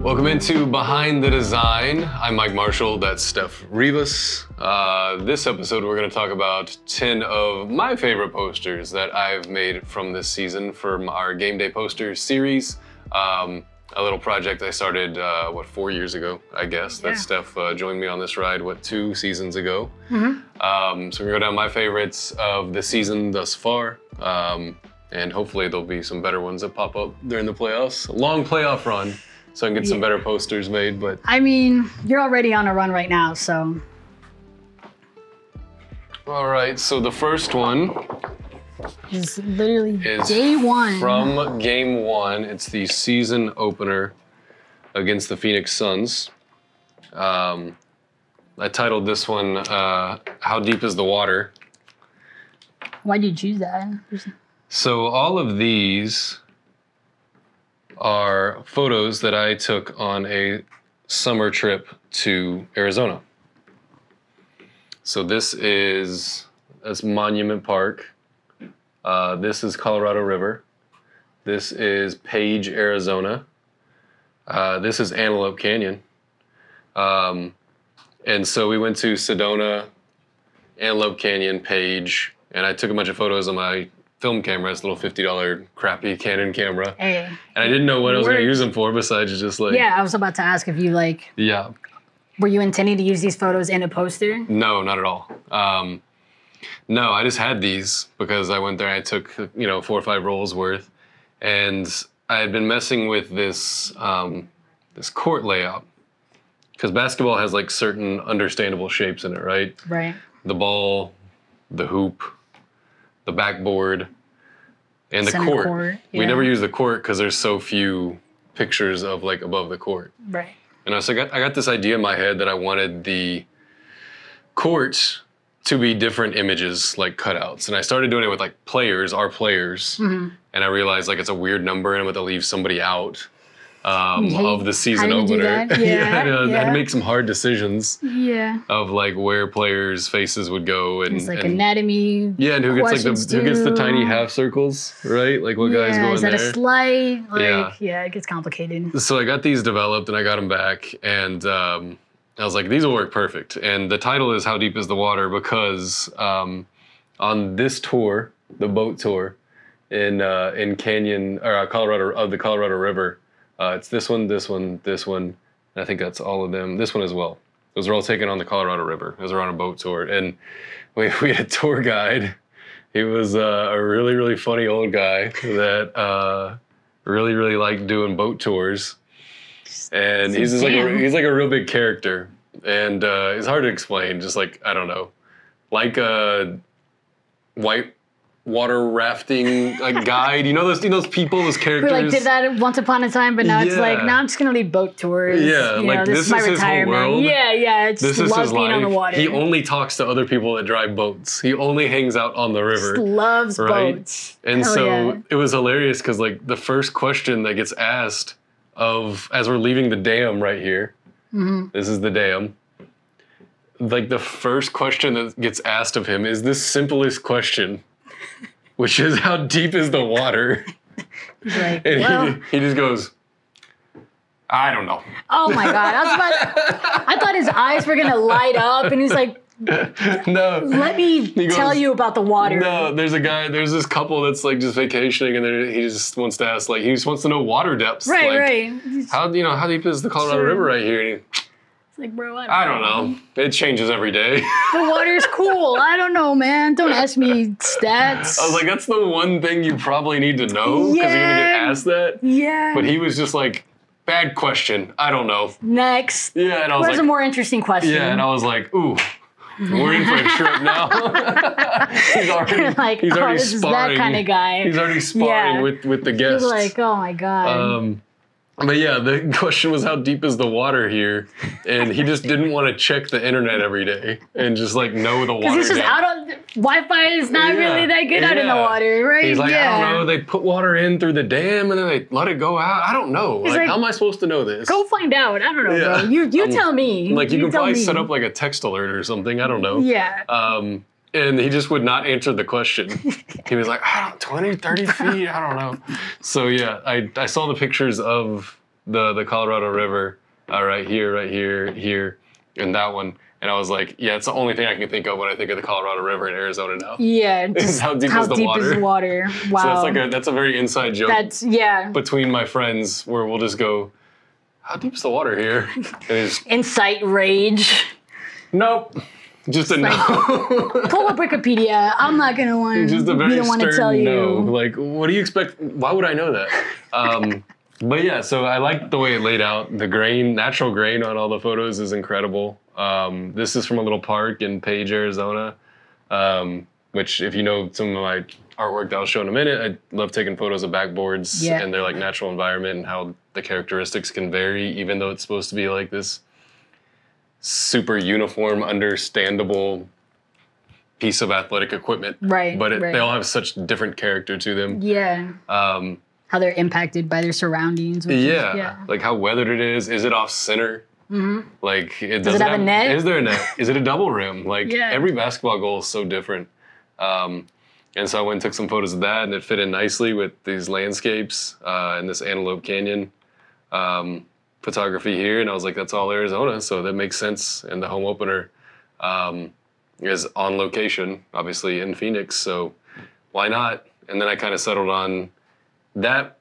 Welcome into Behind the Design. I'm Mike Marshall, that's Steph Rivas. This episode we're going to talk about 10 of my favorite posters that I've made from this season from our Game Day Posters series. A little project I started, 4 years ago, I guess. Yeah. That Steph joined me on this ride, 2 seasons ago. Mm-hmm. So we're going to go down my favorites of the season thus far. And hopefully there'll be some better ones that pop up during the playoffs. A long playoff run, so I can get some better posters made, but... I mean, you're already on a run right now, so... All right, so the first one It's literally is day one. from game one. It's the season opener against the Phoenix Suns. I titled this one, How Deep is the Water? Why did you choose that? So all of these are photos that I took on a summer trip to Arizona. So that's Monument Park. This is Colorado River. This is Page, Arizona. This is Antelope Canyon. And so we went to Sedona, Antelope Canyon, Page, and I took a bunch of photos on my film camera, this little $50 crappy Canon camera. Hey. And I didn't know what I was going to use them for besides just like... Yeah, I was about to ask if you Yeah. were you intending to use these photos in a poster? No, not at all. No, I just had these because I went there and I took, 4 or 5 rolls worth. And I had been messing with this, this court layout. Because basketball has like certain understandable shapes in it, right? Right. The ball, the hoop, the backboard, and the Center court. Yeah. We never use the court because there's so few pictures of like above the court. Right. And I got this idea in my head that I wanted the court to be different images, like cutouts. And I started doing it with like players, our players. Mm-hmm. And I realized like it's a weird number and I'm going to leave somebody out Yeah, of the season how do you do opener. that? Yeah, I had to yeah. make some hard decisions Yeah. of like where players' faces would go. And It's like and, anatomy. yeah, and who gets the tiny too. half circles, right? Like what guys go in is that there. a slight? Yeah. Yeah, it gets complicated. So I got these developed and I got them back, and I was like, these will work perfect. And the title is How Deep is the Water because on this tour, the boat tour in Canyon or Colorado of the Colorado River, it's this one, this one, this one, and I think that's all of them. This one as well. Those are all taken on the Colorado River. Those are on a boat tour, and we had a tour guide. He was a really, really funny old guy that really, really liked doing boat tours. And he's just he's like a real big character. And it's hard to explain, just like, I don't know, like a white water rafting like guide. You know those people, those characters? We did that once upon a time, but now it's like, Yeah. now I'm just gonna leave boat tours. Yeah, You like, know, this is my is his whole retirement. world. Yeah, I This just is love his being life. on the water. He only talks to other people that drive boats. He only hangs out on the river. Just loves right? boats. And Hell so yeah. it was hilarious because like the first question that gets asked as we're leaving the dam right here, this is the dam. Like the first question that gets asked of him is the simplest question, which is how deep is the water? He's like, And well, he just goes, I don't know. oh my God. I thought his eyes were gonna light up and he's like, No. let me He tell goes, you about the water. No, there's this couple that's like just vacationing and he just wants to ask, like, he just wants to know water depths. Right, like, right. How deep is the Colorado Sure. River right here? And It's like, bro, I don't know. It changes every day. The water's cool. I don't know, man. Don't ask me stats. I was like, that's the one thing you probably need to know because you're gonna get Yeah. asked that. yeah. But he was just like, bad question. I don't know. Next. Yeah, and I was Where's like, a more interesting question? yeah, and I was like, ooh, we're in for a trip now. he's already, Like, he's oh, already this is that sparring. kinda guy. He's already sparring Yeah. with the He's guests. like, oh my God. But yeah, the question was how deep is the water here, and he just didn't want to check the internet every day and just like know the water. Because he's just depth. out on Wi-Fi is not Yeah, really that good out in the yeah. water, right? He's like, yeah. I don't know. They put water in through the dam and then they let it go out. I don't know. Like, like, how am I supposed to know this? Go find out. I don't know, Yeah. bro. You tell me. Like, you can tell probably me. set up like a text alert or something. I don't know. Yeah. And he just would not answer the question. He was like, 20, 30 feet. I don't know. So yeah, I saw the pictures of the Colorado River right here, here, and that one. And I was like, yeah, it's the only thing I can think of when I think of the Colorado River in Arizona now. Yeah, Is how deep is the water? Is the water? Wow. So that's a very inside joke. Yeah. Between my friends, where we'll just go, how deep is the water here? And it's incite rage. Nope. Just a no. Pull up Wikipedia. I'm not gonna want. Just a very stern tell you. no. Like, what do you expect? Why would I know that? But yeah, so I like the way it laid out. The grain, natural grain on all the photos is incredible. This is from a little park in Page, Arizona, which if you know some of my artwork that I'll show in a minute, I love taking photos of backboards and their like natural environment and how the characteristics can vary, even though it's supposed to be like this super uniform, understandable piece of athletic equipment. Right. But they all have such different character to them. Yeah. How they're impacted by their surroundings. Like how weathered it is. Is it off center? Mm-hmm. Like does it have a net? Is there a net? Is it a double rim? Like every basketball goal is so different. And so I went and took some photos of that, and it fit in nicely with these landscapes and this Antelope Canyon photography here. And I was like, that's all Arizona, so that makes sense. And the home opener is on location, obviously in Phoenix, so why not? And then I kind of settled on that's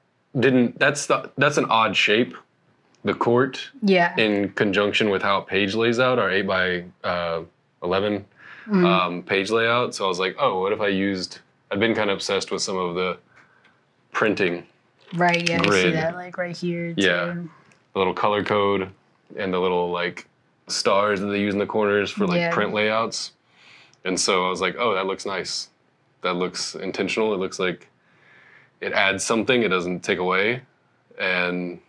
an odd shape. The court, in conjunction with how Page lays out, our 8x11 page layout. So I was like, oh, what if I'd been kind of obsessed with some of the printing. Right, yeah, grid. I see that like right here. Too. Yeah, the little color code and the little like stars that they use in the corners for like print layouts. And so I was like, oh, that looks nice. That looks intentional. It looks like it adds something. It doesn't take away. And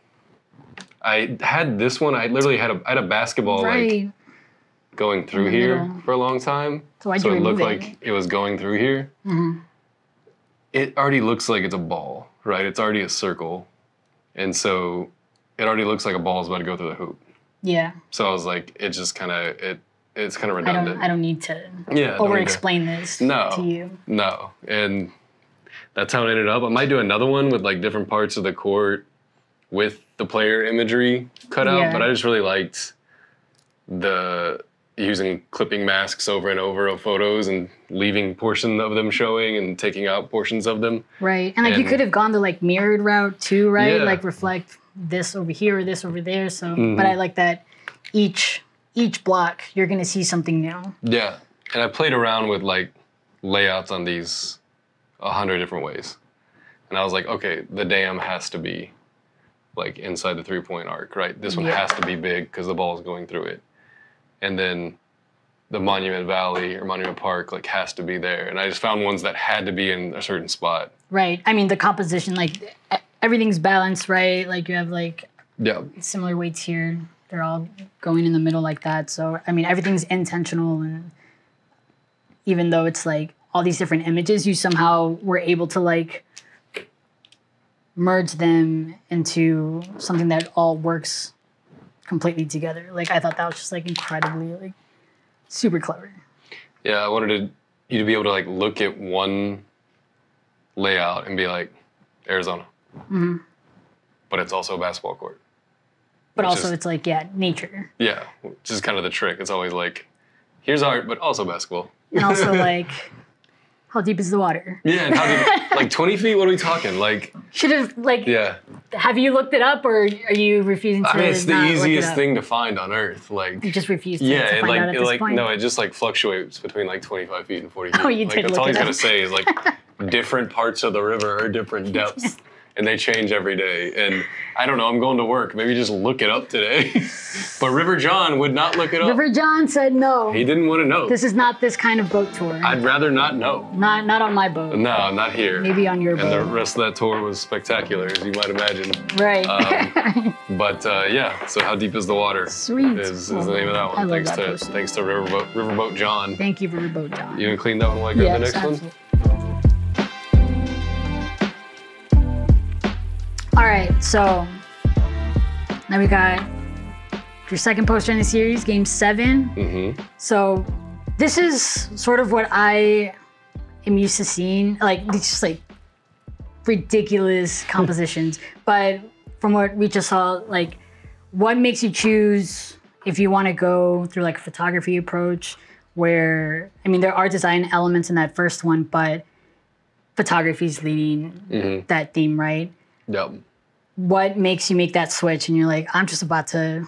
I had this one. I literally had a basketball like going through here for a long time. So it looked like it was going through here. Mm-hmm. It already looks like it's a ball, right? It's already a circle, and so it already looks like a ball is about to go through the hoop. Yeah. So I was like, it just kind of it's kind of redundant. I don't need to over-explain this to you. No, and that's how it ended up. I might do another one with like different parts of the court with the player imagery cut out, but I just really liked the using clipping masks over and over of photos and leaving portion of them showing and taking out portions of them. Right. And like you could have gone the like mirrored route too, right? Yeah. Like reflect this over here or this over there. So but I like that each block you're gonna see something new. Yeah. And I played around with like layouts on these 100 different ways. And I was like, okay, the dam has to be like inside the 3-point arc, right? This one has to be big because the ball is going through it. And then the Monument Valley or Monument Park like has to be there. And I just found ones that had to be in a certain spot. Right. I mean, the composition, like everything's balanced, right? Like you have like similar weights here. They're all going in the middle like that. So, I mean, everything's intentional. And even though it's like all these different images, you somehow were able to like merge them into something that all works completely together. Like I thought that was just like incredibly like super clever. Yeah, I wanted you to be able to like look at one layout and be like Arizona, but it's also a basketball court. But also it's like nature. Yeah, which is kind of the trick. It's always like here's art, but also basketball. And also like how deep is the water? Yeah, and how deep? Like 20 feet? What are we talking? Like should have like have you looked it up or are you refusing to? I mean, it's the easiest thing to find on Earth. Like you just refuse to find out at this point? No, it just like fluctuates between like 25 feet and 40 feet. Oh, you like, did that's look all it he's up. gonna say is like different parts of the river are different depths. And they change every day. And I don't know, I'm going to work. Maybe just look it up today. But River John would not look it up. River John said no. He didn't want to know. This is not this kind of boat tour. I'd rather not know. Not on my boat. No, not here. Maybe on your boat. And the rest of that tour was spectacular, as you might imagine. Right. But so How Deep is the Water? Sweet. Is the name of that one. I love that poster. Thanks to Riverboat John. Thank you, Riverboat John. You gonna clean that one while I grab the next absolutely. one? All right, so now we got your second poster in the series, Game 7. Mm-hmm. So this is sort of what I am used to seeing, like it's just like ridiculous compositions. But from what we just saw, like, what makes you choose if you want to go through like a photography approach where, I mean, there are design elements in that first one, but photography is leading that theme, right? Yep. What makes you make that switch and you're like, I'm just about to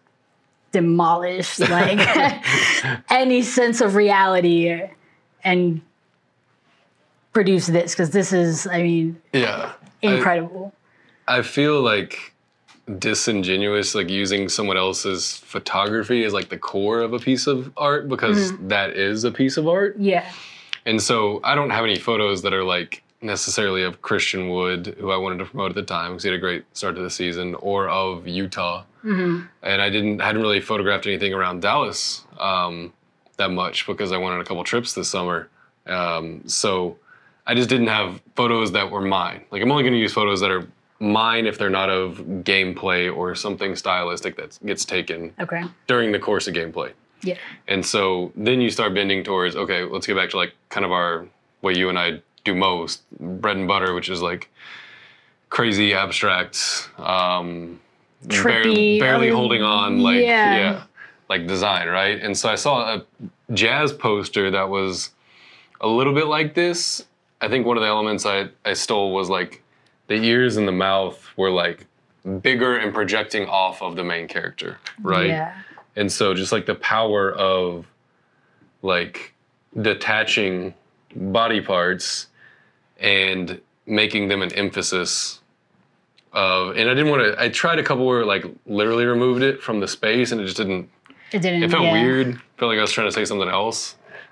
demolish like any sense of reality and produce this, because this is, I mean, incredible. I feel like disingenuous, like using someone else's photography as like the core of a piece of art, because that is a piece of art. Yeah. And so I don't have any photos that are like necessarily of Christian Wood, who I wanted to promote at the time because he had a great start to the season, or of Utah. And I hadn't really photographed anything around Dallas that much because I went on a couple trips this summer. So I just didn't have photos that were mine. Like, I'm only going to use photos that are mine if they're not of gameplay or something stylistic that gets taken during the course of gameplay. Yeah. And so then you start bending towards, okay, let's get back to like kind of our, what you and I do most, bread and butter, which is like crazy abstract, trippy, barely holding on, like, like design, right? And so I saw a jazz poster that was a little bit like this. I think one of the elements I stole was like the ears and the mouth were like bigger and projecting off of the main character, right? Yeah. And so just like the power of like detaching body parts and making them an emphasis of, and I didn't want to, I tried a couple where like literally removed it from the space and it just didn't. It felt weird. Felt like I was trying to say something else.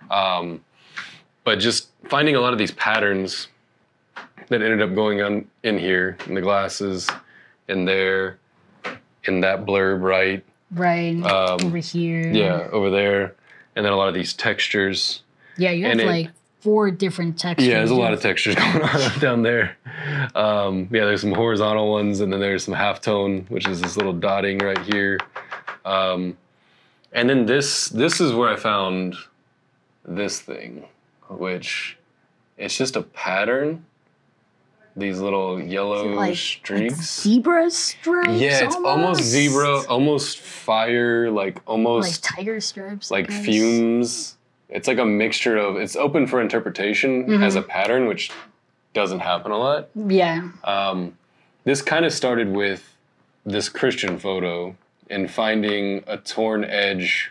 But just finding a lot of these patterns that ended up going on in here, in the glasses, in there, in that blurb, right? Right, over here. Yeah, over there. And then a lot of these textures. Yeah, you have like 4 different textures. Yeah, there's a lot of textures going on down there. Yeah, there's some horizontal ones, and then there's some halftone, which is this little dotting right here. And then this is where I found this thing, which it's just a pattern. These little yellow like, streaks. Like zebra stripes? Yeah, it's almost zebra, almost fire, like almost... Like tiger stripes. Like fumes. It's like a mixture of... It's open for interpretation as a pattern, which doesn't happen a lot. Yeah. This kind of started with this Christian photo and finding a torn edge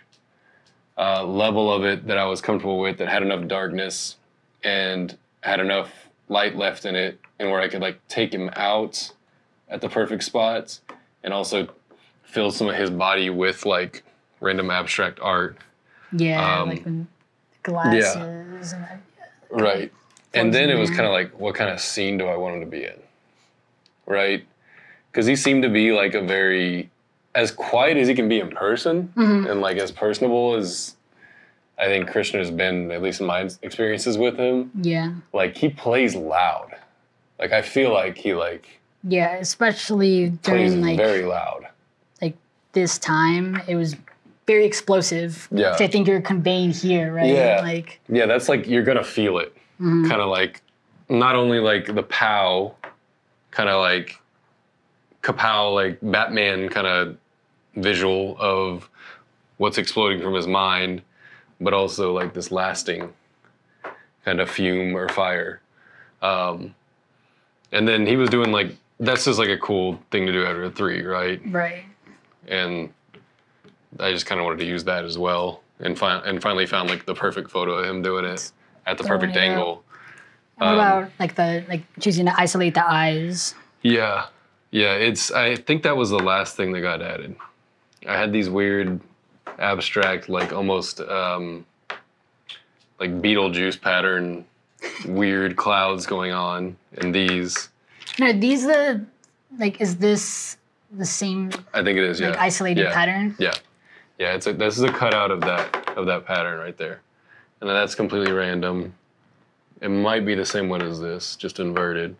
level of it that I was comfortable with, that had enough darkness and had enough light left in it, and where I could like take him out at the perfect spots and also fill some of his body with like random abstract art. Yeah, like glasses. And that, right. And then it was kind of like, what kind of scene do I want him to be in? Right? Because he seemed to be like a very, as quiet as he can be in person, and like as personable as I think Christian has been, at least in my experiences with him. Yeah. Like, he plays loud. Like, I feel like he like... Yeah, especially during like... very loud. Like, this time, it was very explosive. Yeah. Which I think you're conveying here, right? Yeah. Like... Yeah, that's like, you're gonna feel it. Kind of like, not only like the pow, kind of like kapow, like Batman kind of visual of what's exploding from his mind, but also like this lasting kind of fume or fire. And then he was doing like, that's just like a cool thing to do after a 3, right? Right. And I just kind of wanted to use that as well, and finally found like the perfect photo of him doing it at the perfect angle. What about like choosing to isolate the eyes? Yeah. Yeah, I think that was the last thing that got added. I had these weird abstract, like almost like Beetlejuice pattern, weird clouds going on in these. No, these is this the same? I think it is. Yeah. Like isolated pattern. Yeah, yeah. This is a cutout of that pattern right there, and then that's completely random. It might be the same one as this, just inverted.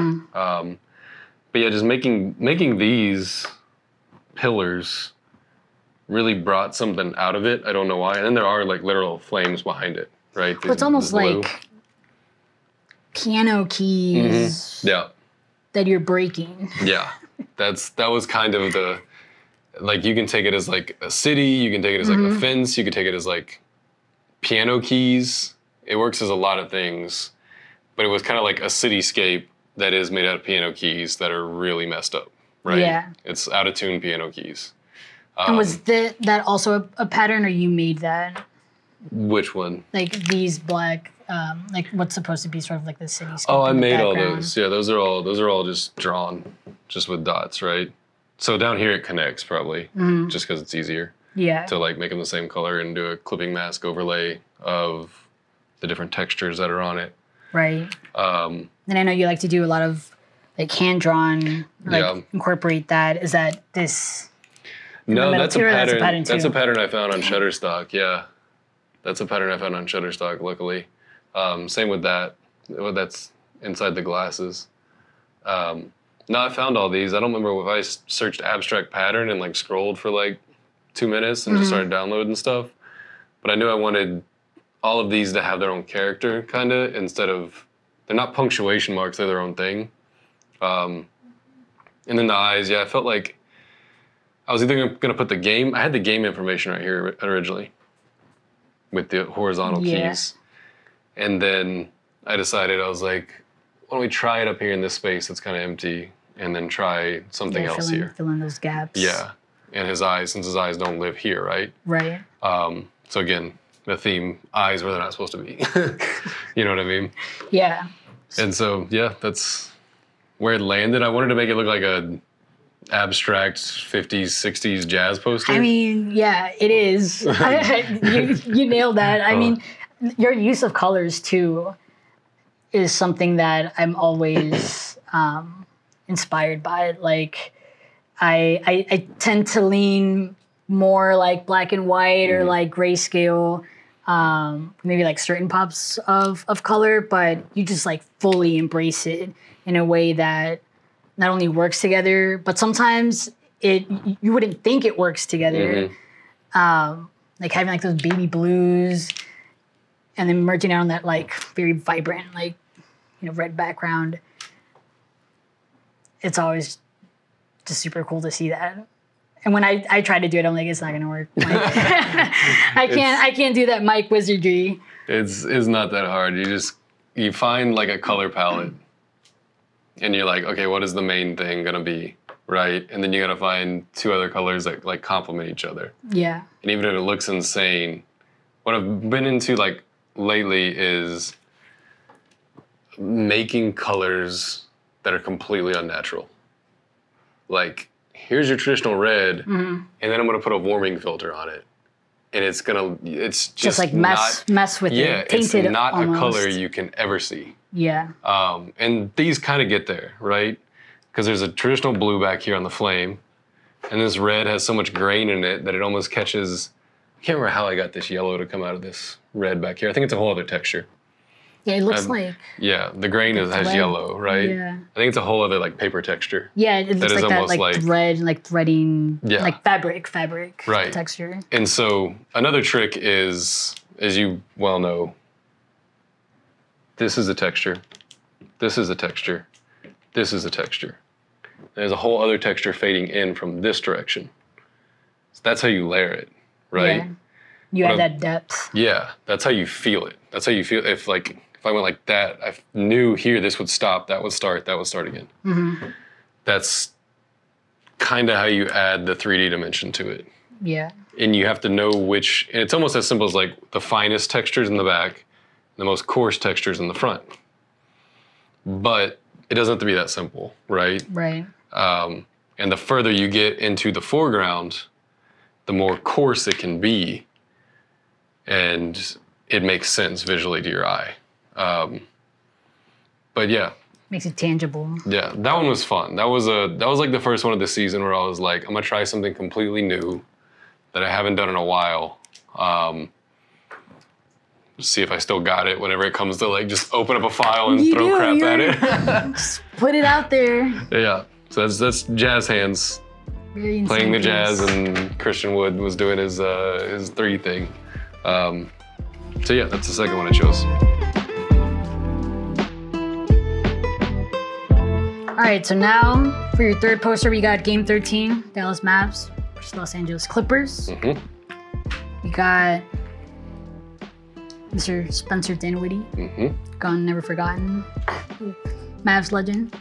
But yeah, just making these pillars really brought something out of it. I don't know why. And then there are like literal flames behind it, right? It's almost like piano keys that you're breaking. Yeah. that was kind of the, like, you can take it as like a city, you can take it as like a fence, you can take it as like piano keys. It works as a lot of things, but it was kind of like a cityscape that is made out of piano keys that are really messed up, right? Yeah. It's out of tune piano keys. And was that also a pattern, or you made that? Which one? Like these black, like what's supposed to be sort of like the cityscape. Oh, I made all those. Yeah, those are all just drawn, just with dots, right? So down here it connects probably, just because it's easier. Yeah. To like make them the same color and do a clipping mask overlay of the different textures that are on it. Right. And I know you like to do a lot of like hand drawn, like incorporate that. Is that this? No, that's a pattern. That's a pattern I found on Shutterstock. Yeah, that's a pattern I found on Shutterstock. Luckily, same with that. That's inside the glasses. No, I found all these. I don't remember if I searched abstract pattern and like scrolled for like 2 minutes and just started downloading stuff. But I knew I wanted all of these to have their own character, kind of, instead of, they're not punctuation marks, they're their own thing. And then the eyes, yeah, I felt like I was either going to put the game, I had the game information right here originally with the horizontal keys. And then I decided, I was like, why don't we try it up here in this space that's kind of empty, and then try something else here. Fill in those gaps. Yeah. And his eyes, since his eyes don't live here, right? Right. So again, the theme, eyes where they're not supposed to be. You know what I mean? Yeah. And so, yeah, that's where it landed. I wanted to make it look like a abstract 50s, 60s jazz poster. I mean, yeah, it is. You nailed that. I mean, your use of colors, too, is something that I'm always inspired by. Like, I tend to lean more like black and white or like grayscale, maybe like certain pops of color, but you just like fully embrace it in a way that not only works together, but sometimes you wouldn't think it works together. Like having like those baby blues and then merging out on that like very vibrant, like, you know, red background. It's always just super cool to see that. And when I try to do it, I'm like, it's not gonna work. Like, I can't do that Mike wizardry. It's not that hard. You find like a color palette, and you're like, okay, what is the main thing gonna be, right? And then you gotta find two other colors that like complement each other. Yeah. And even if it looks insane, what I've been into like lately is making colors that are completely unnatural. Like, here's your traditional red, and then I'm gonna put a warming filter on it. And it's just like mess with it. Yeah, it's not almost a color you can ever see. Yeah. And these kind of get there, right? Because there's a traditional blue back here on the flame, and this red has so much grain in it that it almost catches, I can't remember how I got this yellow to come out of this red back here. I think it's a whole other texture. Yeah, it looks like. Yeah, the grain has yellow, right? Yeah. I think it's a whole other like paper texture. Yeah, it looks like that like thread, like threading, like fabric right. texture. And so another trick is, as you well know, this is a texture, this is a texture, this is a texture. There's a whole other texture fading in from this direction. So that's how you layer it, right? Yeah. You add that depth. Yeah, that's how you feel it. That's how you feel if I went like that, I knew here this would stop, that would start again. Mm-hmm. That's kind of how you add the 3D dimension to it. Yeah. And you have to know which, and it's almost as simple as like the finest textures in the back, the most coarse textures in the front. But it doesn't have to be that simple, right? Right. And the further you get into the foreground, the more coarse it can be, and it makes sense visually to your eye. But yeah. Makes it tangible. Yeah, that one was fun. That was like the first one of the season where I was like, I'm gonna try something completely new that I haven't done in a while. See if I still got it whenever it comes to like just open up a file and throw crap at it. Just put it out there. Yeah, so that's Jazz Hands playing the jazz, and Christian Wood was doing his 3 thing. So yeah, that's the second one I chose. All right, so now for your third poster, we got Game 13, Dallas Mavs versus Los Angeles Clippers. Mm-hmm. We got Mr. Spencer Dinwiddie, gone never forgotten, Mavs legend.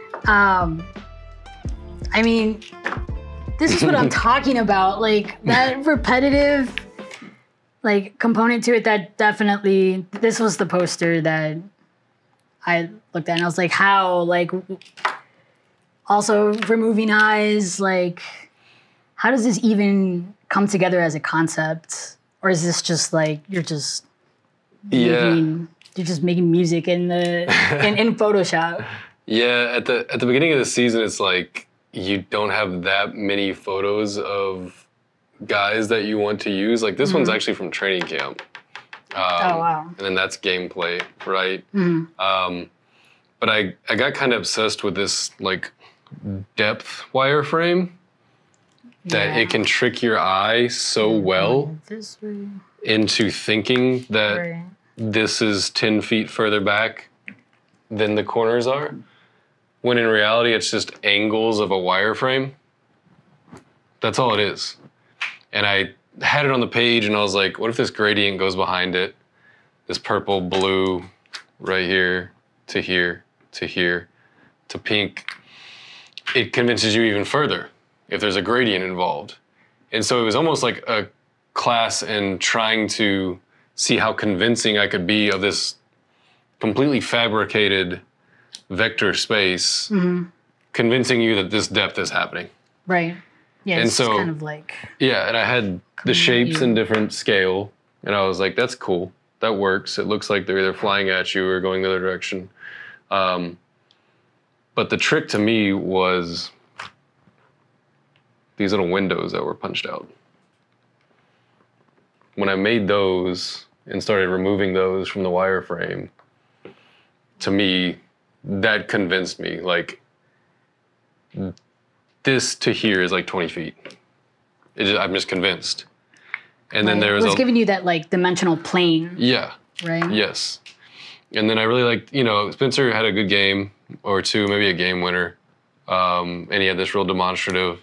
I mean, this is what I'm talking about. Like that repetitive, like component to it. That definitely. This was the poster that I looked at, and I was like, how? Like, also removing eyes. Like, how does this even come together as a concept? Or is this just like you're just you're just making music in Photoshop? Yeah, at the beginning of the season, it's like you don't have that many photos of guys that you want to use. Like this one's actually from training camp. Oh wow! And then that's gameplay, right? But I got kind of obsessed with this like depth wireframe that it can trick your eye so well into thinking that this is 10 feet further back than the corners are, when in reality it's just angles of a wireframe. That's all it is. And I had it on the page and I was like, what if this gradient goes behind it? This purple, blue, right here, to here, to here, to pink. It convinces you even further if there's a gradient involved. And so it was almost like a class in trying to see how convincing I could be of this completely fabricated vector space, convincing you that this depth is happening. Right. Yeah, and it's so, kind of like... Yeah, and I had the shapes in different scale, and I was like, that's cool. That works. It looks like they're either flying at you or going the other direction. But the trick to me was these little windows that were punched out. When I made those and started removing those from the wireframe, to me, that convinced me, like, this to here is like 20 feet. I'm just convinced. And then there was giving you that like dimensional plane. Yeah. Right? Yes. And then I really liked, Spencer had a good game or two, maybe a game winner. And he had this real demonstrative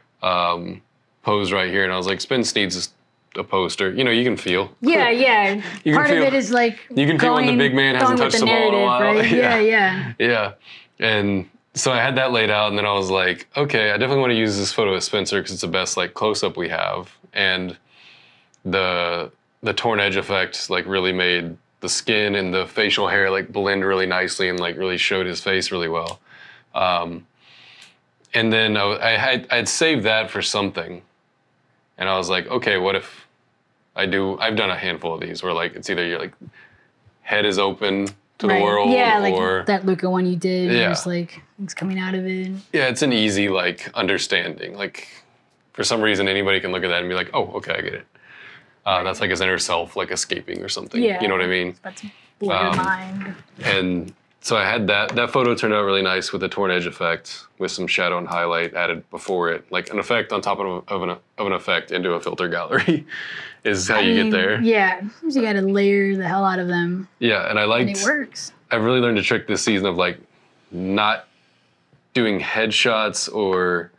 pose right here. And I was like, Spence needs a poster. You can feel. Yeah, yeah. Part of it is like you can feel when the big man hasn't touched the ball in a while. Right? Yeah. Yeah. And so I had that laid out, and then I was like, okay, I definitely want to use this photo of Spencer because it's the best like close-up we have. And the torn edge effect like really made the skin and the facial hair like blend really nicely and like really showed his face really well. And then I'd saved that for something. And I was like, okay, what if I've done a handful of these where like it's either your like head is open to the world, like that Luka one you did. Yeah, it's like it's coming out of it. Yeah, it's an easy like understanding. Like for some reason, anybody can look at that and be like, "Oh, okay, I get it." That's like his inner self, like escaping or something. Yeah, you know what I mean? That's blow your mind. And so I had that. That photo turned out really nice with the torn edge effect, with some shadow and highlight added before it, like an effect on top of an effect into a filter gallery. Is how you get there. Yeah, you got to layer the hell out of them. Yeah, and I liked. And it works. I've really learned a trick this season of like not doing headshots or,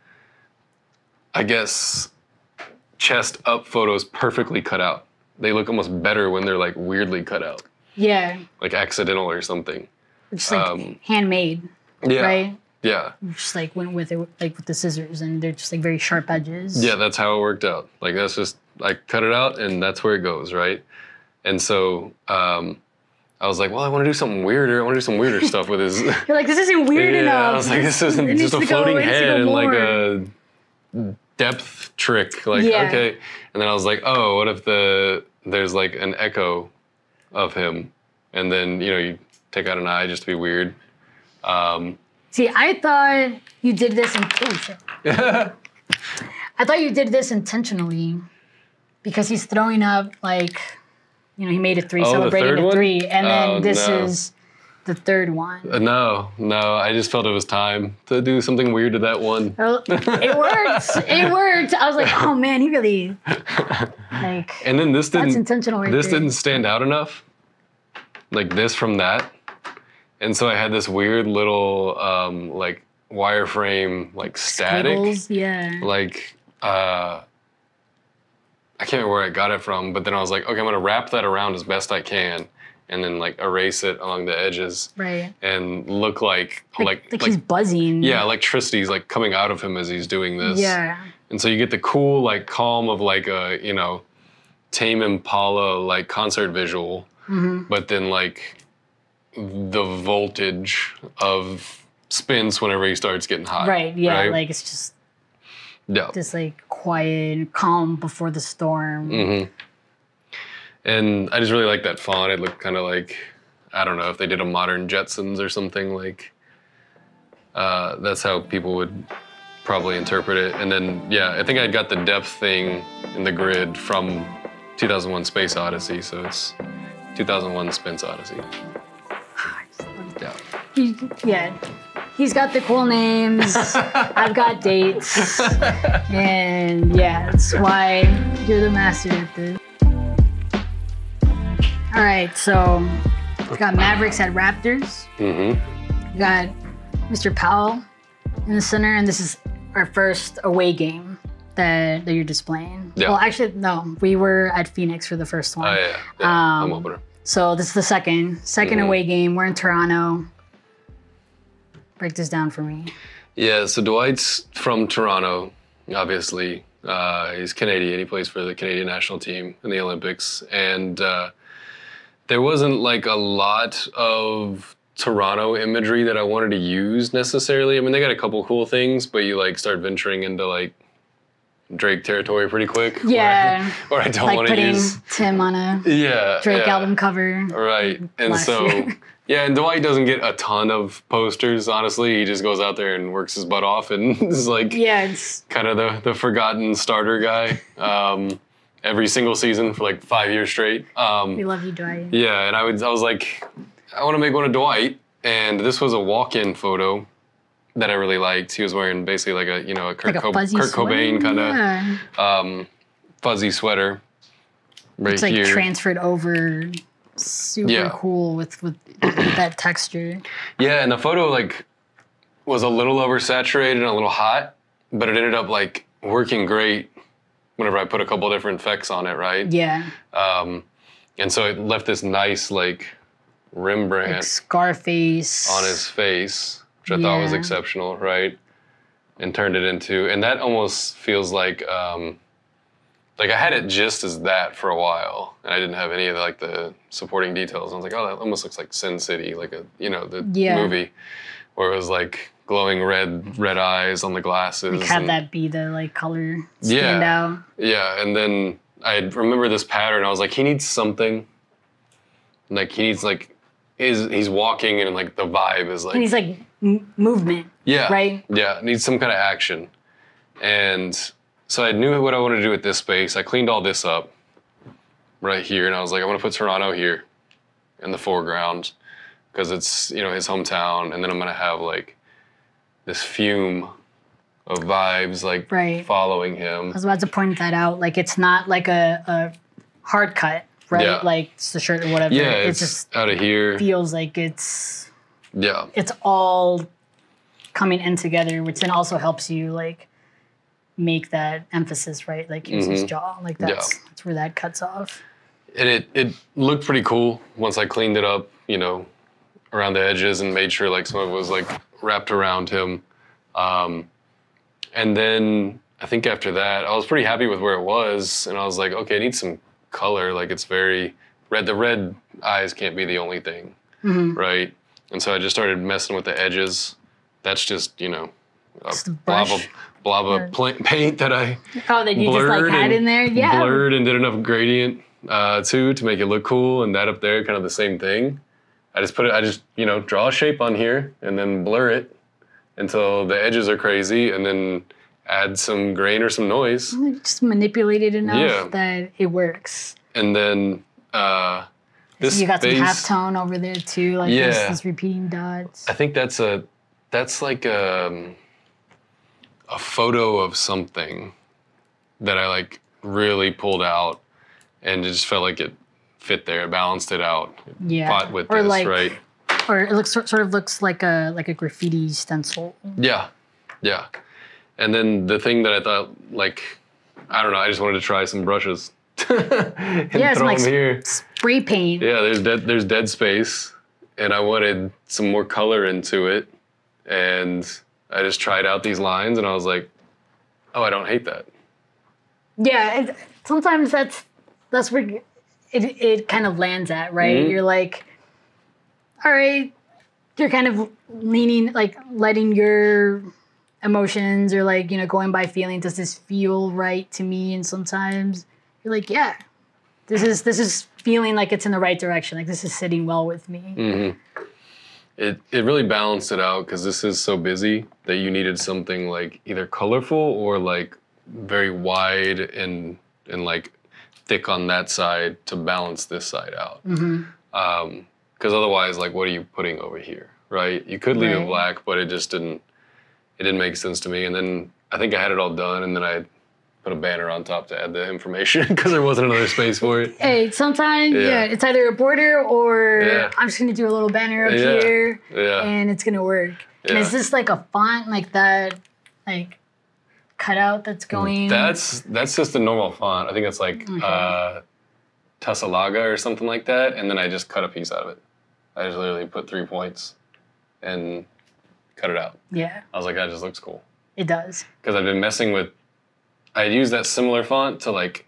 I guess, chest up photos perfectly cut out. They look almost better when they're like weirdly cut out. Yeah. Like accidental or something. Just like handmade. Yeah. Right. Yeah. You just like went with it like with the scissors, and they're just like very sharp edges. Yeah, that's how it worked out. Like that's just I cut it out and that's where it goes, right? And so I was like, well, I want to do something weirder. I want to do some weirder stuff with his. You're like, this isn't weird enough. I was like, this isn't just a floating head and like a depth trick. Like, okay. And then I was like, oh, what if there's like an echo of him, and then you take out an eye just to be weird. See, I thought you did this I thought you did this intentionally because he's throwing up like, he made a 3, celebrating a 3, and then this is the third one. No, I just felt it was time to do something weird to that one. Well, it worked. It worked. I was like, oh man, he really like. And then this didn't. That's intentional. Right this there. didn't stand out enough. Like this from that. And so I had this weird little like wireframe like static. Squiggles, yeah. Like I can't remember where I got it from, but then I was like, okay, I'm gonna wrap that around as best I can, and then like erase it along the edges, right? And look like he's buzzing. Yeah, electricity's like coming out of him as he's doing this. Yeah. And so you get the cool like calm of like a Tame Impala like concert visual, but then like the voltage of spins whenever he starts getting hot. Right. Yeah. Right? Like it's just. Yeah. Just like quiet, calm before the storm. Mm-hmm. And I just really like that font. It looked kind of like, I don't know if they did a modern Jetsons or something like. That's how people would probably interpret it. And then, yeah, I think I got the depth thing in the grid from 2001 Space Odyssey. So it's 2001 Space Odyssey. Yeah. Yeah. He's got the cool names. I've got dates. And yeah, that's why you're the master at this. All right, so we got Mavericks at Raptors. Mm-hmm. We got Mr. Powell in the center, and this is our first away game that you're displaying. Yeah. Well, actually, no, we were at Phoenix for the first one. Oh, yeah. Home opener. So this is the second away game. We're in Toronto. Break this down for me. Yeah, so Dwight's from Toronto, obviously. He's Canadian. He plays for the Canadian national team in the Olympics. And there wasn't like a lot of Toronto imagery that I wanted to use necessarily. I mean, they got a couple cool things, but you like start venturing into like Drake territory pretty quick. Yeah. Or I don't want to use. Like putting Tim on a Drake album cover. Right. And so... Yeah, and Dwight doesn't get a ton of posters, honestly. He just goes out there and works his butt off and is like it's kind of the forgotten starter guy every single season for like 5 years straight. We love you, Dwight. Yeah, and I was like, I want to make one of Dwight. And this was a walk-in photo that I really liked. He was wearing basically like a Kurt Cobain kind of fuzzy sweater right it's like here. Transferred over... Super cool with that texture. Yeah, and the photo like was a little oversaturated and a little hot, but it ended up like working great whenever I put a couple different effects on it, right? Yeah. And so it left this nice like Rembrandt like Scarface on his face, which I thought was exceptional, right? And turned it into, and that almost feels like I had it just as that for a while, and I didn't have any of the supporting details. I was like, oh, that almost looks like Sin City, like the movie, where it was like glowing red eyes on the glasses. Like have that be the like color stand out. Yeah, and then I remember this pattern. I was like, he needs something. Like he needs like he's walking and like the vibe is like. And he's like movement. Yeah. Right. Yeah, needs some kind of action, and. So I knew what I wanted to do with this space. I cleaned all this up right here, and I was like, I'm gonna put Toronto here in the foreground because it's his hometown, and then I'm gonna have like this fume of vibes like following him. I was about to point that out. Like it's not like a hard cut, right? Yeah. Like it's the shirt or whatever. Yeah, it's just out of here. Feels like it's all coming in together, which then also helps you like. Make that emphasis, right? Like here's his jaw. Like that's where that cuts off. And it looked pretty cool once I cleaned it up, around the edges and made sure like some of it was like wrapped around him. And then I think after that, I was pretty happy with where it was. And I was like, okay, I need some color. Like it's very red. The red eyes can't be the only thing, right? And so I just started messing with the edges. That's just, a blob of paint that I that you just like had in there, blurred and did enough gradient to make it look cool, and that up there kind of the same thing. I just draw a shape on here and then blur it until the edges are crazy, and then add some grain or some noise. Just manipulate it enough that it works. And then this so you got some halftone over there too, like these repeating dots. I think that's like a photo of something that I like really pulled out, and it just felt like it fit there, balanced it out. Yeah. Fought with or this, like, right? or it looks sort of looks like a graffiti stencil. Yeah, yeah. And then the thing that I thought, like, I don't know, I just wanted to try some brushes and throw like them here. Spray paint. Yeah, there's dead space, and I wanted some more color into it, and I just tried out these lines, and I was like, oh, I don't hate that. Yeah, sometimes that's where it kind of lands at, right? Mm-hmm. You're like, all right, you're kind of leaning, like letting your emotions or like, going by feeling, does this feel right to me? And sometimes you're like, yeah, this is feeling like it's in the right direction. Like this is sitting well with me. Mm-hmm. It really balanced it out because this is so busy that you needed something like either colorful or like very wide and like thick on that side to balance this side out. Mm-hmm. Because otherwise, like, what are you putting over here, right? You could leave it black, but it just didn't make sense to me. And then I think I had it all done, and then I put a banner on top to add the information because there wasn't another space for it. Hey, sometimes, it's either a border or I'm just going to do a little banner up here, and it's going to work. Yeah. And is this like a font like that, like, cutout that's going? That's just a normal font. I think it's like Tessalaga or something like that, and then I just cut a piece out of it. I just literally put 3 points and cut it out. Yeah. I was like, that just looks cool. It does. Because I've been messing with, I used that similar font to like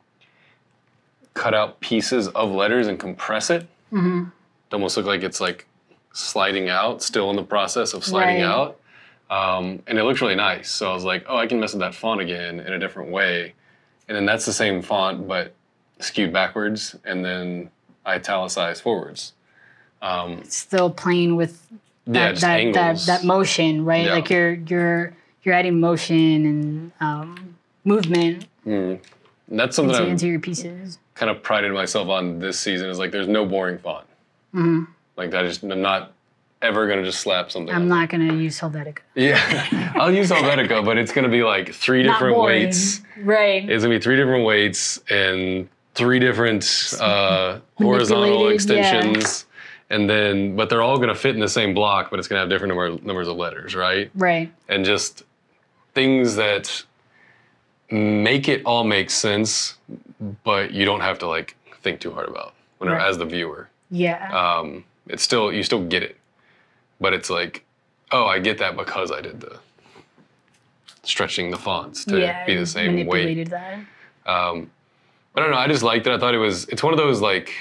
cut out pieces of letters and compress it. Mm-hmm. It almost look like it's like sliding out, still in the process of sliding out. And it looks really nice. So I was like, oh, I can mess with that font again in a different way. And then that's the same font, but skewed backwards and then italicized forwards. Still playing with that motion, right? Yeah. Like you're adding motion and movement And that's something into your pieces. Kind of prided myself on this season is like there's no boring font. Mm-hmm. Like I'm not ever gonna just slap something. I'm not gonna use Helvetica. Yeah, I'll use Helvetica, but it's gonna be like 3 different weights. Right. It's gonna be 3 different weights and 3 different horizontal extensions. And then, but they're all gonna fit in the same block, but it's gonna have different numbers of letters, right? Right. And just things that make it all make sense, but you don't have to like think too hard about as the viewer. Yeah. It's still, you still get it, but it's like, oh, I get that because I did the stretching the fonts to be the same weight. That. I don't know. I just liked it. I thought it's one of those like,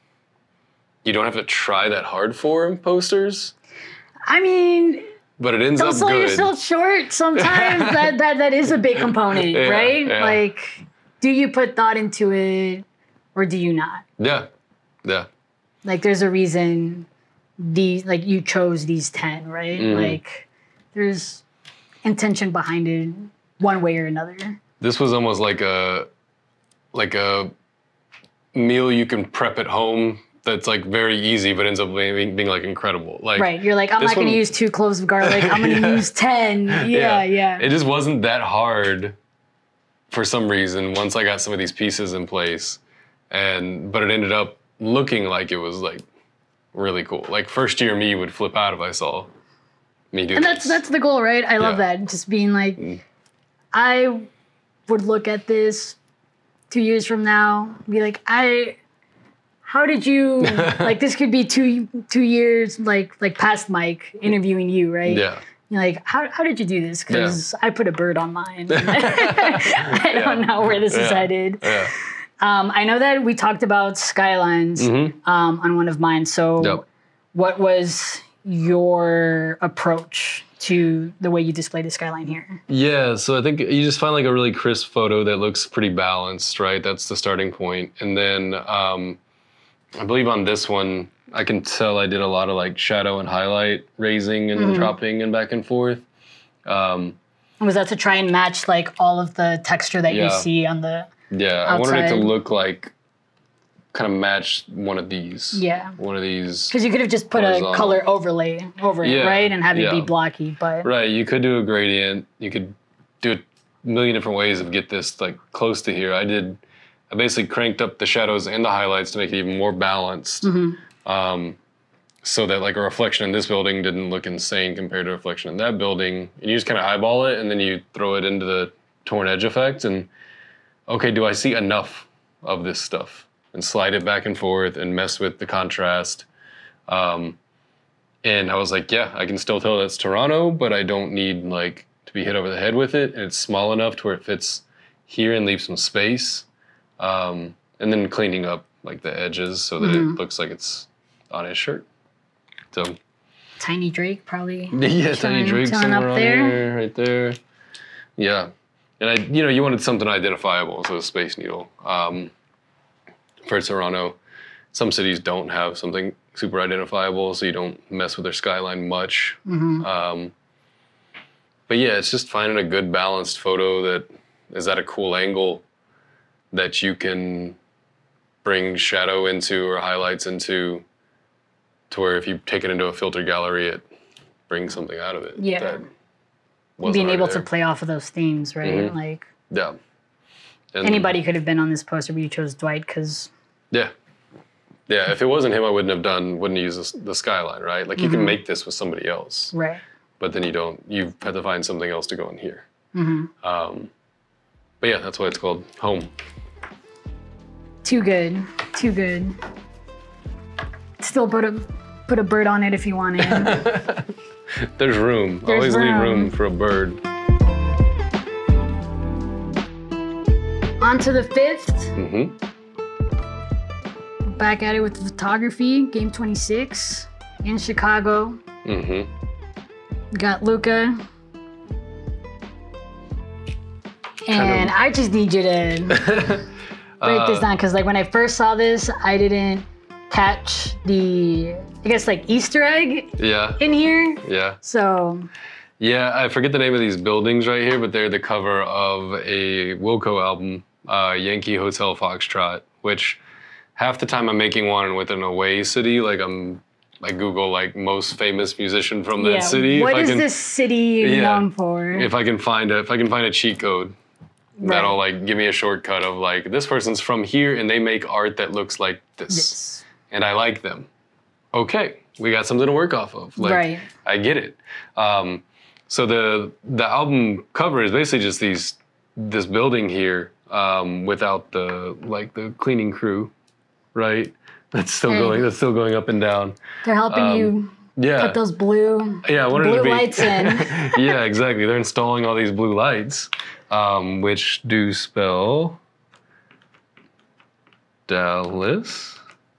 you don't have to try that hard for posters. I mean, but it ends up good. Don't sell yourself short. Sometimes that is a big component, right? Yeah. Like, do you put thought into it or do you not? Yeah. Yeah. Like, there's a reason you chose these 10, right? Mm-hmm. Like, there's intention behind it one way or another. This was almost like a meal you can prep at home that's like very easy, but ends up being like incredible. Like, right, you're like, I'm not going to use 2 cloves of garlic. I'm going to use 10. Yeah. It just wasn't that hard for some reason once I got some of these pieces in place, but it ended up looking like it was like really cool. Like first year me would flip out if I saw me do. And that's the goal, right? I love that. Just being like, I would look at this 2 years from now, be like, how did you, like this could be 2 years, like past Mike interviewing you, right? Yeah. You're like, how did you do this? Because I put a bird on mine. I don't know where this is headed. Yeah. I know that we talked about skylines on one of mine. So what was your approach to the way you display the skyline here? Yeah, so I think you just find like a really crisp photo that looks pretty balanced, right? That's the starting point. And then I believe on this one, I can tell I did a lot of like shadow and highlight raising and dropping and back and forth. Was that to try and match like all of the texture that you see on the outside? I wanted it to look like, kind of match one of these. Yeah. One of these. Because you could have just put a color overlay over it, right? And have it be blocky, but. Right, you could do a gradient. You could do a million different ways to get this like close to here. I basically cranked up the shadows and the highlights to make it even more balanced. so that like a reflection in this building didn't look insane compared to a reflection in that building. And you just kind of eyeball it, and then you throw it into the torn edge effect, and okay, do I see enough of this stuff? And slide it back and forth and mess with the contrast. And I was like, yeah, I can still tell that's Toronto, but I don't need like to be hit over the head with it. And it's small enough to where it fits here and leaves some space. And then cleaning up like the edges so that it looks like it's on his shirt. So Tiny Drake probably. Yeah, Tiny Drake somewhere up there. On here, right there. Yeah. And you wanted something identifiable, so a Space Needle. For Toronto, some cities don't have something super identifiable, so you don't mess with their skyline much. But yeah, it's just finding a good balanced photo that is at a cool angle that you can bring shadow into or highlights into, to where if you take it into a filter gallery, it brings something out of it. Yeah. Being able to play off of those themes, right? Like, yeah. And anybody could have been on this poster, but you chose Dwight because. Yeah. Yeah, if it wasn't him, I wouldn't have used the skyline, right? Like, you can make this with somebody else. Right. But then you've had to find something else to go in here. But yeah, that's why it's called Home. Too good. Too good. Still put a bird on it if you want it. There's room. Always leave room for a bird. On to the 5th. Back at it with the photography. Game 26 in Chicago. Got Luka. And I just need you to break this down, because like when I first saw this, I didn't catch the, I guess, like Easter egg in here. Yeah. So. Yeah, I forget the name of these buildings right here, but they're the cover of a Wilco album, Yankee Hotel Foxtrot, which half the time I'm making one with an away city, like I Google like most famous musician from that city. What is this city known for? If I can find a cheat code, that'll like give me a shortcut of like, this person's from here and they make art that looks like this. And I like them. Okay, we got something to work off of. Like, I get it. So the album cover is basically just this building here without the cleaning crew, right? That's still going up and down. They're helping you put those blue lights in. Yeah, exactly. They're installing all these blue lights, which do spell Dallas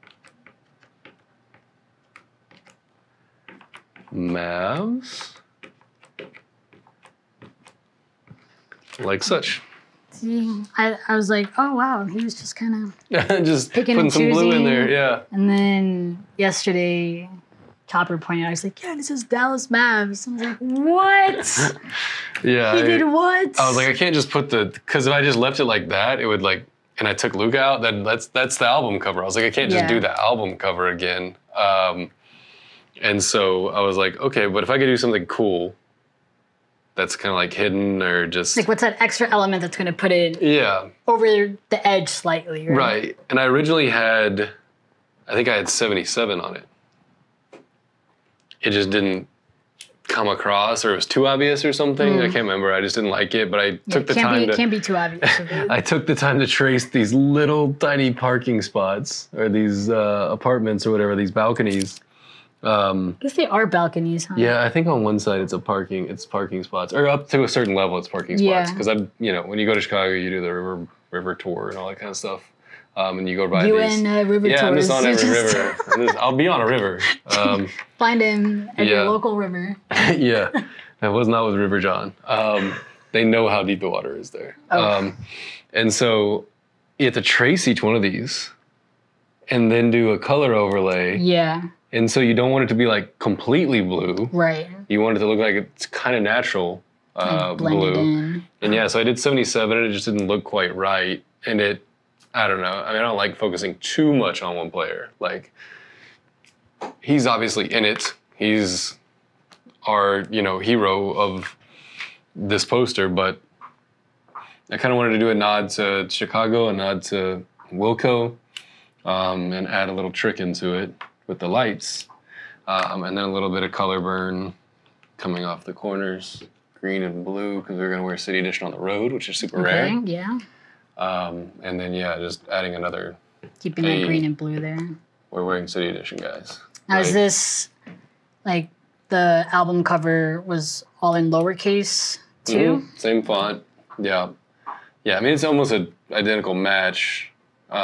Mavs, like such. See, I was like, oh wow, he was just kind of just picking putting and some choosing. blue in there, yeah. And then yesterday, Chopper pointed out, I was like, yeah, this is Dallas Mavs. I was like, what? Yeah. He did what? I was like, I can't just put because if I just left it like that, it would like, and I took Luka out, then that's the album cover. I was like, I can't just do the album cover again. And so I was like, okay, but if I could do something cool that's kind of like hidden or just... Like, what's that extra element that's going to put it over the edge slightly, right? Right. And I originally I think I had 77 on it. It just didn't come across, or it was too obvious or something. I can't remember. I just didn't like it, but I took the time to... It can't be too obvious. I took the time to trace these little tiny parking spots, or these apartments or whatever, these balconies. I guess they are balconies, huh? Yeah, I think on one side it's parking spots, or up to a certain level it's parking spots. Because when you go to Chicago, you do the river tour and all that kind of stuff, and you go by these. River tours. Yeah, I'm just on every river. I'll be on a river. Find him at your local river. Yeah, I was not with River John. They know how deep the water is there, and so you have to trace each one of these, and then do a color overlay. Yeah. And so you don't want it to be like completely blue. Right. You want it to look like it's kind of natural blue. In. And so I did 77 and it just didn't look quite right. And I don't know. I mean, I don't like focusing too much on one player. Like, he's obviously in it. He's our, hero of this poster, but I kind of wanted to do a nod to Chicago, a nod to Wilco, and add a little trick into it with the lights. And then a little bit of color burn coming off the corners, green and blue, because we're going to wear City Edition on the road, which is super rare. Yeah. And then, yeah, just adding another. Keeping that green and blue there. We're wearing City Edition, guys. Now, is this, like, the album cover was all in lowercase, too? Mm-hmm. Same font, yeah. Yeah, I mean, it's almost an identical match.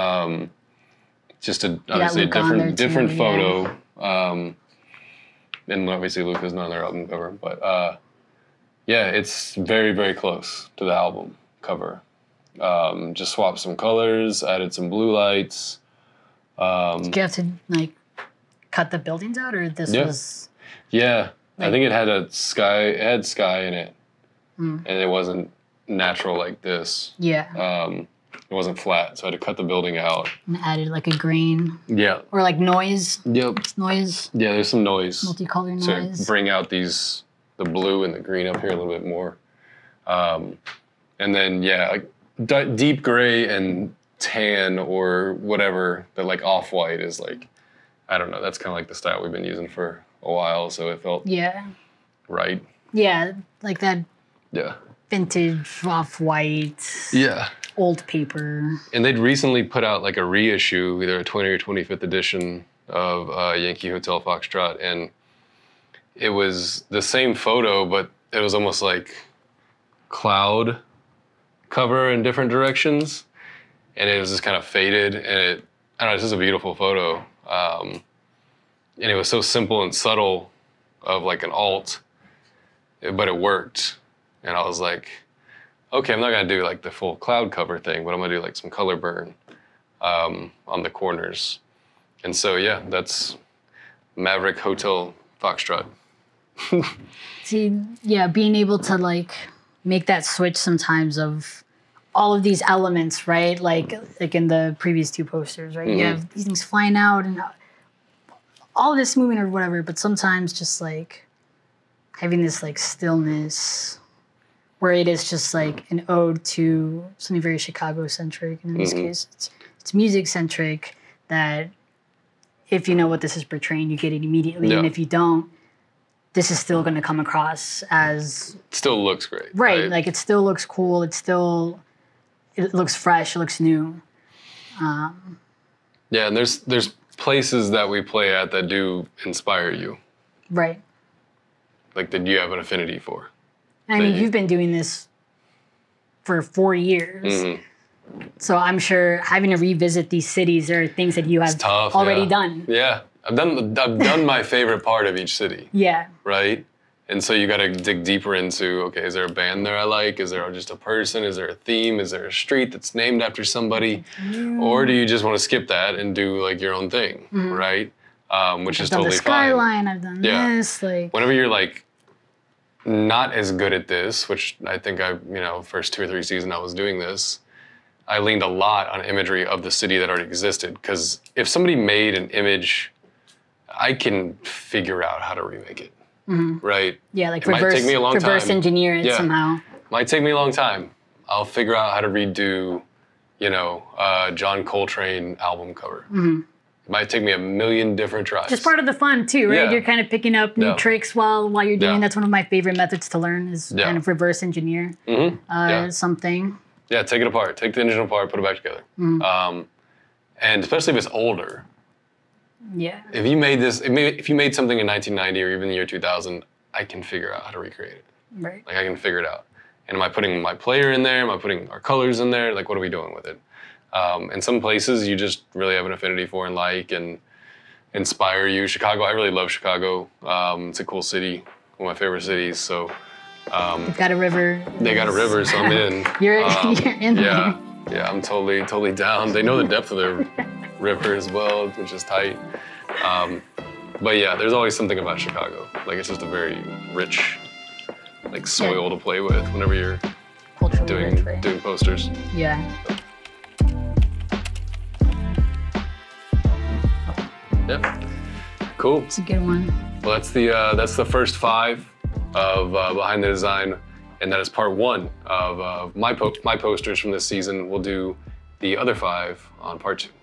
Just obviously a different photo. Yeah. And obviously Luca's not on their album cover. But, yeah, it's very, very close to the album cover. Just swapped some colors, added some blue lights. Did you have to, like, cut the buildings out, or this was... Yeah, like, I think it had sky in it. And it wasn't natural like this. Yeah. It wasn't flat, so I had to cut the building out. And added, like, a green. Yeah. Or, like, noise. Yep. Noise. Yeah, there's some noise. Multicolored noise. To bring out the blue and the green up here a little bit more. And then, yeah, like, deep gray and tan or whatever, that like off-white is like, I don't know, that's kind of like the style we've been using for a while, so it felt right. Yeah, like that vintage off-white. Yeah. Old paper. And they'd recently put out like a reissue, either a 20th or 25th edition of Yankee Hotel Foxtrot, and it was the same photo, but it was almost like cloud cover in different directions, and it was just kind of faded, and I don't know, it's just a beautiful photo. And it was so simple and subtle of like an alt, but it worked. And I was like, okay, I'm not gonna do like the full cloud cover thing, but I'm gonna do like some color burn on the corners. And so, yeah, that's Maverick Hotel Foxtrot. See, yeah, being able to like make that switch sometimes of all of these elements, right? Like in the previous two posters, right? You have these things flying out and all of this moving or whatever, but sometimes just like having this like stillness where it is just like an ode to something very Chicago-centric. And in this case, it's music-centric, that if you know what this is portraying, you get it immediately. And if you don't, this is still going to come across as... It still looks great. Right. Like, it still looks cool. It looks fresh. It looks new. Yeah, and there's places that we play at that do inspire you. Right. Like, that you have an affinity for. I mean, you've been doing this for 4 years. So I'm sure having to revisit these cities, there are things that you have already done. Yeah. I've done my favorite part of each city. Yeah. Right? And so you got to dig deeper into, okay, is there a band there I like? Is there just a person? Is there a theme? Is there a street that's named after somebody? Or do you just want to skip that and do like your own thing, right? Which is totally fine. I've done the Skyline, I've done this. Like, whenever you're like not as good at this, which I think first 2 or 3 seasons I was doing this, I leaned a lot on imagery of the city that already existed. Because if somebody made an image, I can figure out how to remake it. Right? Yeah, like might take me a long reverse time. Engineer it somehow. Might take me a long time. I'll figure out how to redo, John Coltrane album cover. It might take me a million different tries. Just part of the fun too, right? Yeah. You're kind of picking up new tricks while you're doing. That's one of my favorite methods to learn is kind of reverse engineer something. Yeah, take it apart. Take the engine apart, put it back together. And especially if it's older. Yeah. If you made something in 1990 or even the year 2000, I can figure out how to recreate it. Right. Like I can figure it out. And am I putting my player in there? Am I putting our colors in there? Like what are we doing with it? And some places you just really have an affinity for and like and inspire you. Chicago, I really love Chicago. It's a cool city, one of my favorite cities. So they've got a river. They got a river, so I'm in. You're in there. Yeah, I'm totally down. They know the depth of their river as well, which is tight. But yeah, there's always something about Chicago. Like it's just a very rich, like soil to play with whenever you're doing posters. Yeah. Yeah. Cool. It's a good one. Well, that's the first 5 of Behind the Design, and that is part 1 of my posters from this season. We'll do the other 5 on part 2.